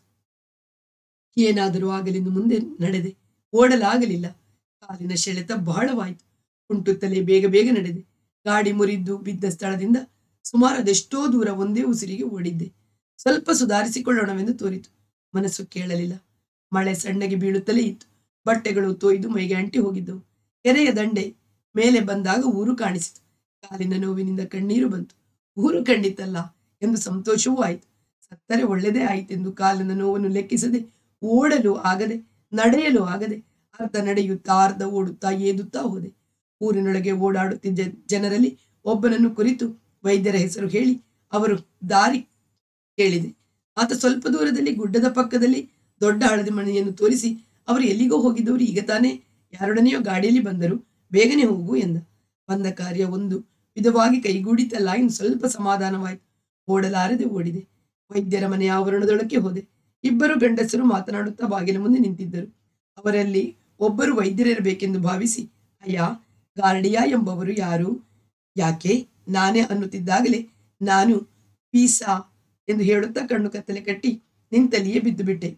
ಏನಾದರೂ ಆಗಲೆಂದು ಮುಂದೆ ನಡೆದೆ. ಓಡಲಾಗಲಿಲ್ಲ. ಕಾಲಿನ ಸೆಳೆತ ಬಹಳವಾಯಿತು. ಕುಂಟುತ್ತಲೇ ಬೇಗ ಬೇಗ ನಡೆದೆ. ಗಾಡಿ ಮುರಿದು ಬಿದ್ದ ಸ್ಥಳದಿಂದ ಸುಮಾರು ಅದೆಷ್ಟೋ ದೂರ ಒಂದೇ ಉಸಿರಿಗೆ ಓಡಿದ್ದೆ. ಸ್ವಲ್ಪ ಸುಧಾರಿಸಿಕೊಳ್ಳೋಣವೆಂದು ತೋರಿತು. ಮನಸ್ಸು ಕೇಳಲಿಲ್ಲ. ಮಳೆ ಸಣ್ಣಗೆ ಬೀಳುತ್ತಲೇ ಇತ್ತು. ಬಟ್ಟೆಗಳು ತೊಯ್ದು ಮೈಗೆ ಅಂಟಿ ಹೋಗಿದ್ದವು. ಕೆರೆಯ ದಂಡೆ ಮೇಲೆ ಬಂದಾಗ ಊರು ಕಾಣಿಸಿತು. ಕಾಲಿನ ನೋವಿನಿಂದ ಕಣ್ಣೀರು ಬಂತು. ಊರು ಕಂಡಿತಲ್ಲ ಎಂದು ಸಂತೋಷವೂ ಆಯಿತು. ಸತ್ತರೆ ಒಳ್ಳೆದೇ ಆಯಿತೆಂದು ಕಾಲಿನ ನೋವನ್ನು ಲೆಕ್ಕಿಸದೆ ಓಡಲು ಆಗದೆ ನಡೆಯಲು ಆಗದೆ ಅರ್ಧ ನಡೆಯುತ್ತಾ ಅರ್ಧ ಓಡುತ್ತಾ ಏದುತ್ತಾ ಹೋದೆ. ಊರಿನೊಳಗೆ ಓಡಾಡುತ್ತಿದ್ದ ಜನರಲ್ಲಿ ಒಬ್ಬನನ್ನು ಕುರಿತು ವೈದ್ಯರ ಹೆಸರು ಹೇಳಿ ಅವರು ದಾರಿ ಕೇಳಿದೆ. ಆತ ಸ್ವಲ್ಪ ದೂರದಲ್ಲಿ ಗುಡ್ಡದ ಪಕ್ಕದಲ್ಲಿ ದೊಡ್ಡ ಹಳದಿ ಮನೆಯನ್ನು ತೋರಿಸಿ, ಅವರು ಎಲ್ಲಿಗೋ ಹೋಗಿದ್ದವರು, ಈಗ ತಾನೇ ಯಾರೊಡನೆಯೋ ಗಾಡಿಯಲ್ಲಿ ಬಂದರು, ಬೇಗನೆ ಹೋಗು ಎಂದ. ಬಂದ ಕಾರ್ಯ ಒಂದು ವಿಧವಾಗಿ ಕೈಗೂಡಿತಲ್ಲ ಎಂದು ಸ್ವಲ್ಪ ಸಮಾಧಾನವಾಯಿತು. ಓಡಲಾರದೆ ಓಡಿದೆ. ವೈದ್ಯರ ಮನೆಯ ಆವರಣದೊಳಕ್ಕೆ ಹೋದೆ. ಇಬ್ಬರು ಗಂಡಸರು ಮಾತನಾಡುತ್ತಾ ಬಾಗಿಲ ಮುಂದೆ ನಿಂತಿದ್ದರು. ಅವರಲ್ಲಿ ಒಬ್ಬರು ವೈದ್ಯರಿರಬೇಕೆಂದು ಭಾವಿಸಿ, ಅಯ್ಯ, ಗಾರ್ಡಿಯಾ ಎಂಬವರು ಯಾರು, ಯಾಕೆ, ನಾನೇ ಅನ್ನುತ್ತಿದ್ದಾಗಲೇ ನಾನು ಪೀಸಾ ಎಂದು ಹೇಳುತ್ತಾ ಕಣ್ಣು ಕತ್ತಲೆ ಕಟ್ಟಿ ನಿಂತಲ್ಲಿಯೇ ಬಿದ್ದು ಬಿಟ್ಟೆ.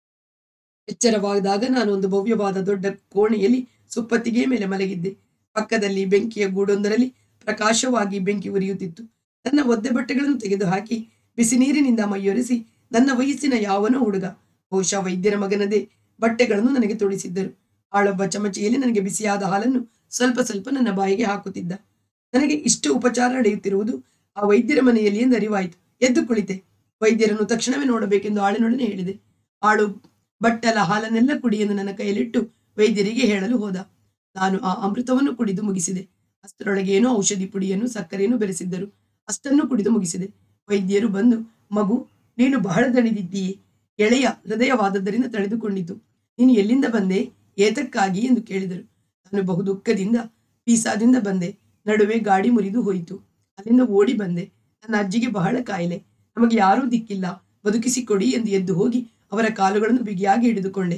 ಎಚ್ಚರವಾದಾಗ ನಾನು ಒಂದು ಭವ್ಯವಾದ ದೊಡ್ಡ ಕೋಣೆಯಲ್ಲಿ ಸುಪ್ಪತ್ತಿಗೆ ಮೇಲೆ ಮಲಗಿದ್ದೆ. ಪಕ್ಕದಲ್ಲಿ ಬೆಂಕಿಯ ಗೂಡೊಂದರಲ್ಲಿ ಪ್ರಕಾಶವಾಗಿ ಬೆಂಕಿ ಉರಿಯುತ್ತಿತ್ತು. ನನ್ನ ಒದ್ದೆ ಬಟ್ಟೆಗಳನ್ನು ತೆಗೆದು ಹಾಕಿ ಬಿಸಿ ನೀರಿನಿಂದ ಮೈಯೊರೆಸಿ ನನ್ನ ವಯಸ್ಸಿನ ಯಾವನೋ ಹುಡುಗ, ಬಹುಶಃ ವೈದ್ಯರ ಮಗನದೇ, ಬಟ್ಟೆಗಳನ್ನು ನನಗೆ ತೊಡಿಸಿದ್ದರು. ಆಳೊಬ್ಬ ಚಮಚೆಯಲ್ಲಿ ನನಗೆ ಬಿಸಿಯಾದ ಹಾಲನ್ನು ಸ್ವಲ್ಪ ಸ್ವಲ್ಪ ನನ್ನ ಬಾಯಿಗೆ ಹಾಕುತ್ತಿದ್ದ. ನನಗೆ ಇಷ್ಟು ಉಪಚಾರ ನಡೆಯುತ್ತಿರುವುದು ಆ ವೈದ್ಯರ ಮನೆಯಲ್ಲಿ ಎಂದು ಅರಿವಾಯಿತು. ಎದ್ದು ಕುಳಿತೆ. ವೈದ್ಯರನ್ನು ತಕ್ಷಣವೇ ನೋಡಬೇಕೆಂದು ಆಳಿನೊಡನೆ ಹೇಳಿದೆ. ಆಳು ಬಟ್ಟಲ ಹಾಲನ್ನೆಲ್ಲ ಕುಡಿ ಎಂದು ನನ್ನ ಕೈಯಲ್ಲಿಟ್ಟು ವೈದ್ಯರಿಗೆ ಹೇಳಲು ಹೋದ. ನಾನು ಆ ಅಮೃತವನ್ನು ಕುಡಿದು ಮುಗಿಸಿದೆ. ಅಷ್ಟರೊಳಗೆ ಏನೋ ಔಷಧಿ ಪುಡಿಯನ್ನು ಸಕ್ಕರೆಯನ್ನು ಬೆರೆಸಿದ್ದರು. ಅಷ್ಟನ್ನು ಕುಡಿದು ಮುಗಿಸಿದೆ. ವೈದ್ಯರು ಬಂದು, ಮಗು, ನೀನು ಬಹಳ ದಣಿದಿದ್ದೀಯೇ, ಎಳೆಯ ಹೃದಯವಾದದ್ದರಿಂದ ತಡೆದುಕೊಂಡಿತು. ನೀನು ಎಲ್ಲಿಂದ ಬಂದೆ, ಏತಕ್ಕಾಗಿ ಎಂದು ಕೇಳಿದರು. ನಾನು ಬಹು ದುಃಖದಿಂದ ಪೀಸಾದಿಂದ ಬಂದೆ. ನಡುವೆ ಗಾಡಿ ಮುರಿದು ಹೋಯಿತು. ಅಲ್ಲಿಂದ ಓಡಿ ಬಂದೆ. ನನ್ನ ಅಜ್ಜಿಗೆ ಬಹಳ ಕಾಯಿಲೆ, ನಮಗೆ ಯಾರೂ ದಿಕ್ಕಿಲ್ಲ, ಬದುಕಿಸಿಕೊಡಿ ಎಂದು ಎದ್ದು ಹೋಗಿ ಅವರ ಕಾಲುಗಳನ್ನು ಬಿಗಿಯಾಗಿ ಹಿಡಿದುಕೊಂಡೆ.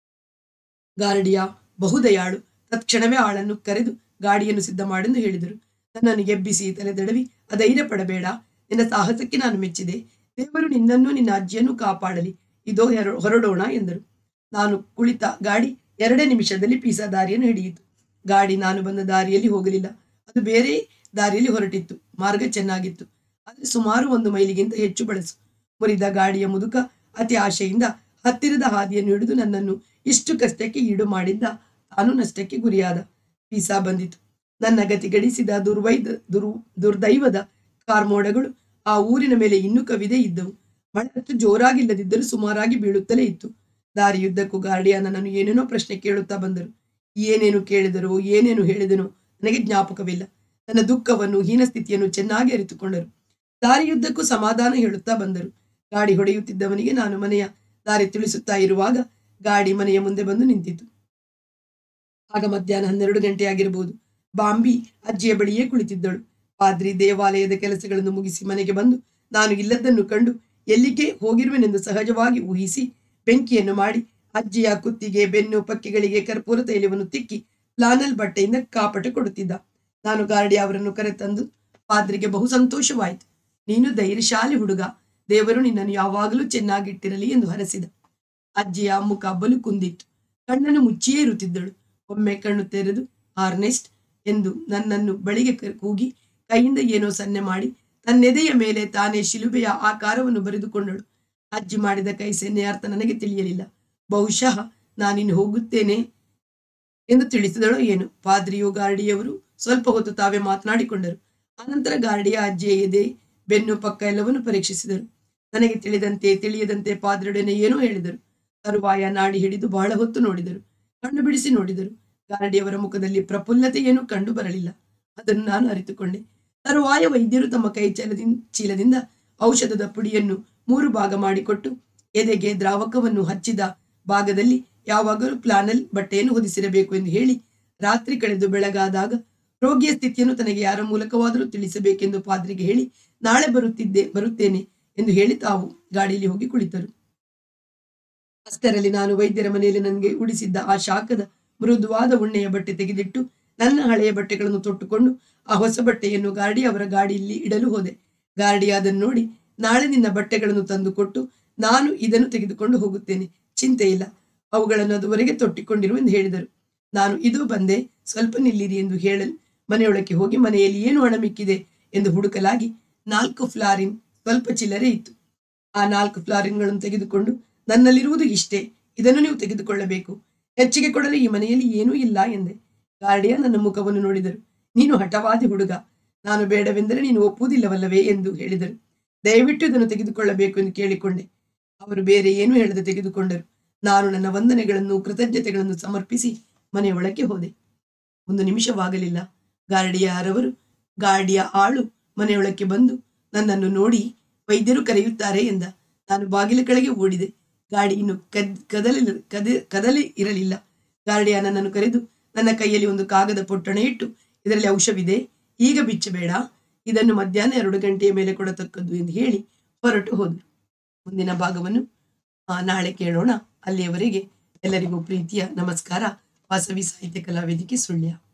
ಗಾರ್ಡಿಯಾ ಬಹುದಯಾಳು. ತತ್ಕ್ಷಣವೇ ಆಳನ್ನು ಕರೆದು ಗಾಡಿಯನ್ನು ಸಿದ್ಧ ಮಾಡೆಂದು ಹೇಳಿದರು. ನನ್ನನ್ನು ಎಬ್ಬಿಸಿ ತಲೆದಡವಿ, ಅಧೈರ್ಯ ಪಡಬೇಡ, ನಿನ್ನ ಸಾಹಸಕ್ಕೆ ನಾನು ಮೆಚ್ಚಿದೆ. ದೇವರು ನಿನ್ನನ್ನು ನಿನ್ನ ಅಜ್ಜಿಯನ್ನು ಕಾಪಾಡಲಿ. ಇದೋ ಹೊರಡೋಣ ಎಂದರು. ನಾನು ಕುಳಿತ ಗಾಡಿ ಎರಡೇ ನಿಮಿಷದಲ್ಲಿ ಪೀಸಾ ದಾರಿಯನ್ನು ಹಿಡಿಯಿತು. ಗಾಡಿ ನಾನು ಬಂದ ದಾರಿಯಲ್ಲಿ ಹೋಗಲಿಲ್ಲ, ಅದು ಬೇರೆ ದಾರಿಯಲ್ಲಿ ಹೊರಟಿತ್ತು. ಮಾರ್ಗ ಚೆನ್ನಾಗಿತ್ತು, ಆದರೆ ಸುಮಾರು ಒಂದು ಮೈಲಿಗಿಂತ ಹೆಚ್ಚು ಬಳಸು. ಮುರಿದ ಗಾಡಿಯ ಮುದುಕ ಅತಿ ಆಶೆಯಿಂದ ಹತ್ತಿರದ ಹಾದಿಯನ್ನು ಹಿಡಿದು ನನ್ನನ್ನು ಇಷ್ಟು ಕಷ್ಟಕ್ಕೆ ಈಡು ಮಾಡಿದ್ದ. ತಾನು ನಷ್ಟಕ್ಕೆ ಗುರಿಯಾದ. ಪೀಸಾ ಬಂದಿತು. ನನ್ನ ಗತಿಗಡಿಸಿದ ದುರ್ವೈದ ದುರ್ ದುರ್ದೈವದ ಕಾರ್ಮೋಡಗಳು ಆ ಊರಿನ ಮೇಲೆ ಇನ್ನೂ ಕವಿದೇ ಇದ್ದವು. ಮಳೆ ಅಷ್ಟು ಜೋರಾಗಿಲ್ಲದಿದ್ದರೂ ಸುಮಾರಾಗಿ ಬೀಳುತ್ತಲೇ ಇತ್ತು. ದಾರಿಯುದ್ದಕ್ಕೂ ಗಾರ್ಡಿಯಾ ನನ್ನನ್ನು ಏನೇನೋ ಪ್ರಶ್ನೆ ಕೇಳುತ್ತಾ ಬಂದರು. ಏನೇನು ಕೇಳಿದರೋ ಏನೇನು ಹೇಳಿದನೋ ನನಗೆ ಜ್ಞಾಪಕವಿಲ್ಲ. ನನ್ನ ದುಃಖವನ್ನು ಹೀನಸ್ಥಿತಿಯನ್ನು ಚೆನ್ನಾಗಿ ಅರಿತುಕೊಂಡರು. ದಾರಿಯುದ್ದಕ್ಕೂ ಸಮಾಧಾನ ಹೇಳುತ್ತಾ ಬಂದರು. ಗಾಡಿ ಹೊಡೆಯುತ್ತಿದ್ದವನಿಗೆ ನಾನು ಮನೆಯ ದಾರಿ ತಿಳಿಸುತ್ತಾ ಇರುವಾಗ ಗಾಡಿ ಮನೆಯ ಮುಂದೆ ಬಂದು ನಿಂತಿತು. ಆಗ ಮಧ್ಯಾಹ್ನ ಹನ್ನೆರಡು ಗಂಟೆಯಾಗಿರಬಹುದು. ಬಾಂಬಿ ಅಜ್ಜಿಯ ಬಳಿಯೇ ಕುಳಿತಿದ್ದಳು. ಪಾದ್ರಿ ದೇವಾಲಯದ ಕೆಲಸಗಳನ್ನು ಮುಗಿಸಿ ಮನೆಗೆ ಬಂದು ನಾನು ಇಲ್ಲದನ್ನು ಕಂಡು ಎಲ್ಲಿಗೆ ಹೋಗಿರುವೆನೆಂದು ಸಹಜವಾಗಿ ಊಹಿಸಿ ಬೆಂಕಿಯನ್ನು ಮಾಡಿ ಅಜ್ಜಿಯ ಕುತ್ತಿಗೆ, ಬೆನ್ನು, ಪಕ್ಕೆಗಳಿಗೆ ಕರ್ಪೂರ ತೈಲವನ್ನು ತಿಕ್ಕಿ ಪ್ಲಾನಲ್ ಬಟ್ಟೆಯಿಂದ ಕಾಪಟ ಕೊಡುತ್ತಿದ್ದ. ನಾನು ಗಾರ್ಡಿಯಾ ಅವರನ್ನು ಕರೆತಂದು ಪಾದ್ರಿಗೆ ಬಹು ಸಂತೋಷವಾಯಿತು. ನೀನು ಧೈರ್ಯಶಾಲಿ ಹುಡುಗ, ದೇವರು ನಿನ್ನನ್ನು ಯಾವಾಗಲೂ ಚೆನ್ನಾಗಿಟ್ಟಿರಲಿ ಎಂದು ಹರಸಿದ. ಅಜ್ಜಿಯ ಮುಖ ಬಲು ಕುಂದಿತ್ತು. ಕಣ್ಣನ್ನು ಮುಚ್ಚಿಯೇ ಇರುತ್ತಿದ್ದಳು. ಒಮ್ಮೆ ಕಣ್ಣು ತೆರೆದು, ಆರ್ನೆಸ್ಟ್, ಎಂದು ನನ್ನನ್ನು ಬಳಿಗೆ ಕೂಗಿ ಕೈಯಿಂದ ಏನೋ ಸನ್ನೆ ಮಾಡಿ ತನ್ನೆದೆಯ ಮೇಲೆ ತಾನೇ ಶಿಲುಬೆಯ ಆಕಾರವನ್ನು ಬರೆದುಕೊಂಡಳು. ಅಜ್ಜಿ ಮಾಡಿದ ಕೈ ಸನ್ನೆಯ ಅರ್ಥ ನನಗೆ ತಿಳಿಯಲಿಲ್ಲ. ಬಹುಶಃ ನಾನಿನ್ನು ಹೋಗುತ್ತೇನೆ ಎಂದು ತಿಳಿಸಿದಳೋ ಏನು. ಪಾದ್ರಿಯು ಗಾರ್ಡಿಯವರು ಸ್ವಲ್ಪ ಹೊತ್ತು ತಾವೇ ಮಾತನಾಡಿಕೊಂಡರು. ಆನಂತರ ಗಾರ್ಡಿಯ ಅಜ್ಜಿಯ ಎದೆ, ಬೆನ್ನು, ಪಕ್ಕ ಎಲ್ಲವನ್ನು ಪರೀಕ್ಷಿಸಿದರು. ನನಗೆ ತಿಳಿದಂತೆ ತಿಳಿಯದಂತೆ ಪಾದ್ರಿಯೊಡನೆ ಏನೋ ಹೇಳಿದರು. ತರುವಾಯ ನಾಡಿ ಹಿಡಿದು ಬಹಳ ಹೊತ್ತು ನೋಡಿದರು. ಕಣ್ಣು ಬಿಡಿಸಿ ನೋಡಿದರು. ಗಾರ್ಡಿಯವರ ಮುಖದಲ್ಲಿ ಪ್ರಫುಲ್ಲತೆ ಏನೂ ಕಂಡು ಬರಲಿಲ್ಲ. ಅದನ್ನು ನಾನು ಅರಿತುಕೊಂಡೆ. ತರುವಾಯ ವೈದ್ಯರು ತಮ್ಮ ಕೈ ಚೀಲದಿಂದ ಚೀಲದಿಂದ ಔಷಧದ ಪುಡಿಯನ್ನು ಮೂರು ಭಾಗ ಮಾಡಿಕೊಟ್ಟು ಎದೆಗೆ ದ್ರಾವಕವನ್ನು ಹಚ್ಚಿದ ಭಾಗದಲ್ಲಿ ಯಾವಾಗಲೂ ಪ್ಲಾನಲ್ ಬಟ್ಟೆಯನ್ನು ಹೊದಿಸಿರಬೇಕು ಎಂದು ಹೇಳಿ, ರಾತ್ರಿ ಕಳೆದು ಬೆಳಗಾದಾಗ ರೋಗಿಯ ಸ್ಥಿತಿಯನ್ನು ತನಗೆ ಯಾರ ಮೂಲಕವಾದರೂ ತಿಳಿಸಬೇಕೆಂದು ಪಾದ್ರಿಗೆ ಹೇಳಿ, ನಾಳೆ ಬರುತ್ತಿದ್ದೆ ಬರುತ್ತೇನೆ ಎಂದು ಹೇಳಿ ತಾವು ಗಾಡಿಯಲ್ಲಿ ಹೋಗಿ ಕುಳಿತರು. ಅಷ್ಟರಲ್ಲಿ ನಾನು ವೈದ್ಯರ ಮನೆಯಲ್ಲಿ ನನಗೆ ಉಡಿಸಿದ್ದ ಆ ಶಾಖದ ಮೃದುವಾದ ಉಣ್ಣೆಯ ಬಟ್ಟೆ ತೆಗೆದಿಟ್ಟು ನನ್ನ ಹಳೆಯ ಬಟ್ಟೆಗಳನ್ನು ತೊಟ್ಟುಕೊಂಡು ಆ ಹೊಸ ಬಟ್ಟೆಯನ್ನು ಗಾರ್ಡಿ ಅವರ ಗಾಡಿಯಲ್ಲಿ ಇಡಲು ಹೋದೆ. ಗಾರ್ಡಿ ಅದನ್ನು ನೋಡಿ, ನಾಳೆ ನಿನ್ನ ಬಟ್ಟೆಗಳನ್ನು ತಂದು ಕೊಟ್ಟು ನಾನು ಇದನ್ನು ತೆಗೆದುಕೊಂಡು ಹೋಗುತ್ತೇನೆ, ಚಿಂತೆ ಇಲ್ಲ, ಅವುಗಳನ್ನು ಅದುವರೆಗೆ ತೊಟ್ಟಿಕೊಂಡಿರು ಎಂದು ಹೇಳಿದರು. ನಾನು ಇದು ಬಂದೆ, ಸ್ವಲ್ಪ ನಿಲ್ಲಿರಿ ಎಂದು ಹೇಳಲು ಮನೆಯೊಳಕ್ಕೆ ಹೋಗಿ ಮನೆಯಲ್ಲಿ ಏನು ಹಣ ಮಿಕ್ಕಿದೆ ಎಂದು ಹುಡುಕಲಾಗಿ ನಾಲ್ಕು ಫ್ಲಾರಿನ್ ಸ್ವಲ್ಪ ಚಿಲ್ಲರೆ ಇತ್ತು. ಆ ನಾಲ್ಕು ಫ್ಲಾರಿನ್ಗಳನ್ನು ತೆಗೆದುಕೊಂಡು, ನನ್ನಲ್ಲಿರುವುದು ಇಷ್ಟೇ, ಇದನ್ನು ನೀವು ತೆಗೆದುಕೊಳ್ಳಬೇಕು, ಹೆಚ್ಚಿಗೆ ಕೊಡಲು ಈ ಮನೆಯಲ್ಲಿ ಏನೂ ಇಲ್ಲ ಎಂದೆ. ಗಾರ್ಡಿಯ ನನ್ನ ಮುಖವನ್ನು ನೋಡಿದರು. ನೀನು ಹಠವಾದಿ ಹುಡುಗ, ನಾನು ಬೇಡವೆಂದರೆ ನೀನು ಒಪ್ಪುವುದಿಲ್ಲವಲ್ಲವೇ ಎಂದು ಹೇಳಿದರು. ದಯವಿಟ್ಟು ಇದನ್ನು ತೆಗೆದುಕೊಳ್ಳಬೇಕು ಎಂದು ಕೇಳಿಕೊಂಡೆ. ಅವರು ಬೇರೆ ಏನೂ ಹೇಳದೆ ತೆಗೆದುಕೊಂಡರು. ನಾನು ನನ್ನ ವಂದನೆಗಳನ್ನು ಕೃತಜ್ಞತೆಗಳನ್ನು ಸಮರ್ಪಿಸಿ ಮನೆಯೊಳಕ್ಕೆ ಹೋದೆ. ಒಂದು ನಿಮಿಷವಾಗಲಿಲ್ಲ. ಗಾರ್ಡಿಯ ಅರವರು ಗಾರ್ಡಿಯ ಆಳು ಮನೆಯೊಳಕ್ಕೆ ಬಂದು ನನ್ನನ್ನು ನೋಡಿ, ವೈದ್ಯರು ಕರೆಯುತ್ತಾರೆ ಎಂದ. ನಾನು ಬಾಗಿಲ ಕೆಳಗೆ ಓಡಿದೆ. ಗಾಡಿ ಇನ್ನು ಕದ್ ಕದಲಿ ಕದ ಕದಲಿ ಇರಲಿಲ್ಲ. ಗಾರ್ಡಿಯ ನನ್ನನ್ನು ಕರೆದು ನನ್ನ ಕೈಯಲ್ಲಿ ಒಂದು ಕಾಗದ ಪೊಟ್ಟಣ ಇಟ್ಟು, ಇದರಲ್ಲಿ ಔಷಧವಿದೆ, ಈಗ ಬಿಚ್ಚಬೇಡ, ಇದನ್ನು ಮಧ್ಯಾಹ್ನ ಎರಡು ಗಂಟೆಯ ಮೇಲೆ ಕೊಡತಕ್ಕದ್ದು ಎಂದು ಹೇಳಿ ಹೊರಟು ಹೋದರು. ಮುಂದಿನ ಭಾಗವನ್ನು ನಾಳೆ ಕೇಳೋಣ. ಅಲ್ಲಿಯವರೆಗೆ ಎಲ್ಲರಿಗೂ ಪ್ರೀತಿಯ ನಮಸ್ಕಾರ. ವಾಸವಿ ಸಾಹಿತ್ಯ ಕಲಾವೇದಿಕೆ ಸುಳ್ಯ.